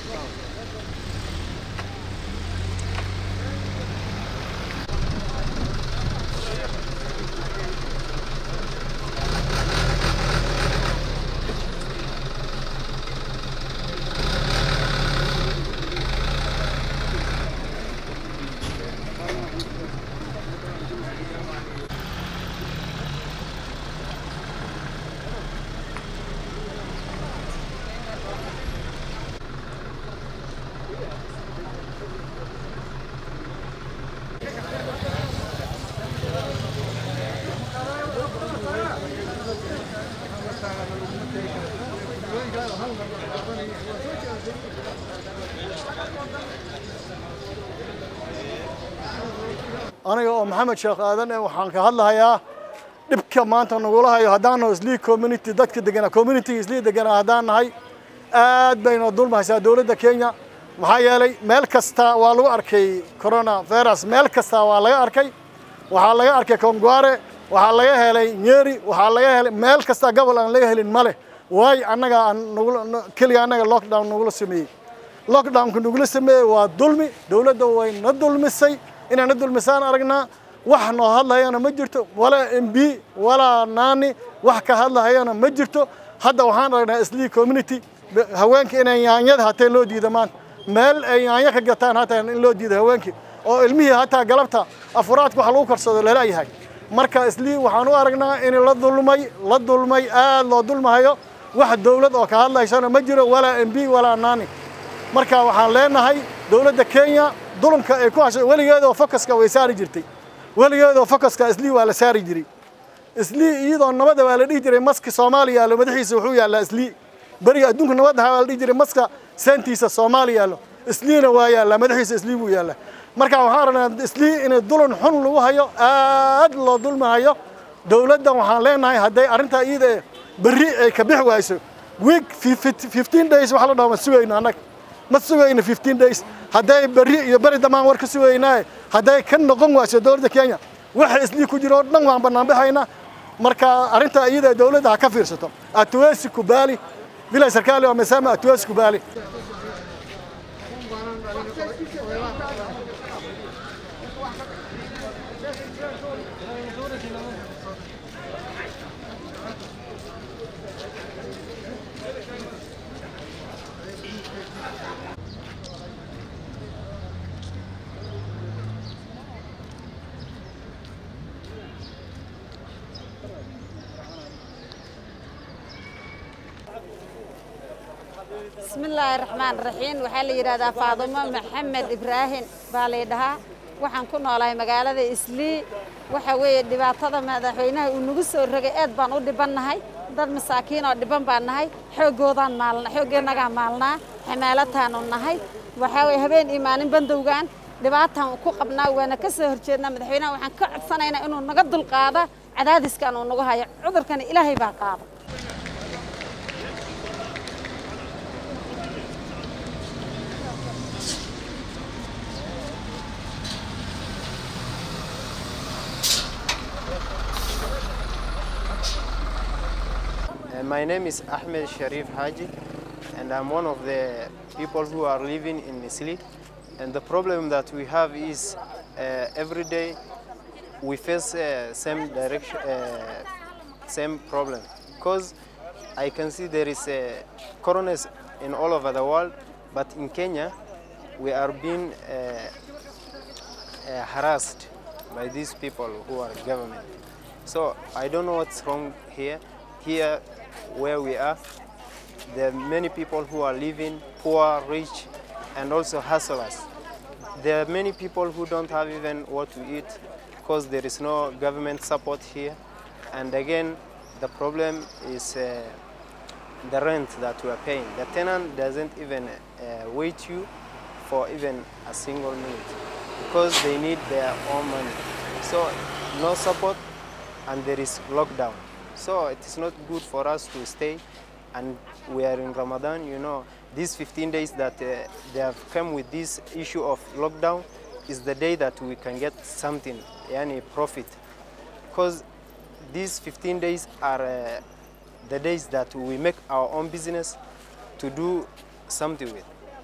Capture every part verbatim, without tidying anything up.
أنا محمد شيخ آدن وحان كهلا هيا دبك ما أنت نقولها هيا هدانا إسلي كوميونيتي دتك دجنا كوميونيتي إسلي دجنا هدانا هاي آد بين الظلم هسا دولة كينيا وهاي لي ملكستا والو أركي كورونا فيروس ملكستا والله أركي وحالله أركي كونغواري وحالله هلي نيري وحالله هلي ملكستا قبل أن ليه هلي الملك واي أنا جا نقول كل أنا لوك داون نقول سمي لوك داون كنقول سمي والظلمي دولة دوين الظلم السي إن أنا ندل مسان أرجعنا وحنا هلا هي أنا مجرته ولا إم بي ولا ناني وحكة هلا هي أنا مجرته هذا وحنا رجعنا إسلي كوميونيتي هوانك إن يعني هذا هتين لو دي دمان مال يعني كجتان هتين لو دي ده هوانك أو المية هتا قلبتها أفراد وحلوك رصد لا لا هاي مركز إسلي وحنا أرجعنا إن لا ظلمي لا ظلمي آه لا ظلم هيا واحد دولة أو كهلا يسنا مجرة ولا إم بي ولا ناني مركز وحنا لنا هاي دولة كينيا ظلم كأكواش ولي هذا فكس كويساري جرتي ولي هذا فكس كإسلي ولا ساري جري إسلي أيضا النبض ولا يجري مسك صوماليا لو مدحي سوحوي على إسلي بري أدونك النبض ولا يجري مسك سنتيس الصوماليا له إسلي نوايا لا مدحي إسلي ويا له مركب وحارنا إسلي إن الظلم حن له هيا أدل ظلم هيا دولة ده وحالنا هاي هدي أرنتها إيده بري كبيح وايسو ويك في fifteen days وحلا مسوينا هناك مسوينا fifteen days هداي بري يبرد ما ورك سويناه هداي كن نقوم واسه دولة كينيا واحد إسلي كجرو دم وعم بنام بحينا مركا أرنتا إيدا دولة كفير ستم أتواسي كوبالي بلا سركالي ومسامة أتواسي كوبالي بسم الله الرحمن الرحيم وحال يرادا فاطمة محمد إبراهيم باليدها waxaan ku noolahay magaalada Isli waxa weeye dhibaatada madaxweynaha uu nagu soo rogay aad baan u dhibanahay dad masaakiin oo dhiban baan nahay xoogoodan maalna xoogeenaga maalna xamaalatan u nahay waxa weeye habeen imaanin bandowgan dhibaatan ku qabnaa waana ka soo horjeedna madaxweynaha waxaan ka codsanaynaa inuu naga dulqaado cadaadiskan uu nagu hayo cudurkan Ilaahay baa qaado My name is Ahmed Sharif Haji, and I'm one of the people who are living in Isli. And the problem that we have is uh, every day we face uh, same direction, uh, same problem. Because I can see there is a coroners in all over the world, but in Kenya we are being uh, uh, harassed by these people who are government. So I don't know what's wrong here. Here where we are, there are many people who are living poor, rich, and also hustlers. There are many people who don't have even what to eat because there is no government support here. And again, the problem is uh, the rent that we are paying. The tenant doesn't even uh, wait you for even a single minute because they need their own money. So no support, and there is lockdown. So it is not good for us to stay, and we are in Ramadan, you know. These fifteen days that uh, they have come with this issue of lockdown is the day that we can get something, any profit. Because these fifteen days are uh, the days that we make our own business to do something with.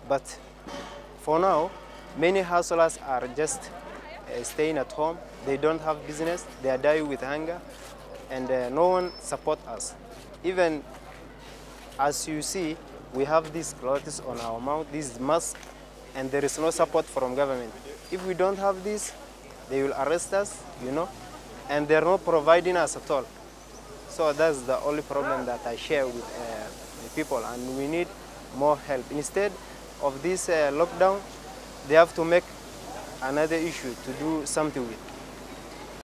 But for now, many hustlers are just uh, staying at home. They don't have business. They are dying with hunger, and uh, no one supports us. Even as you see, we have these clothes on our mouth, these masks, and there is no support from government. If we don't have this, they will arrest us, you know, and they're not providing us at all. So that's the only problem that I share with uh, the people, and we need more help. Instead of this uh, lockdown, they have to make another issue to do something with.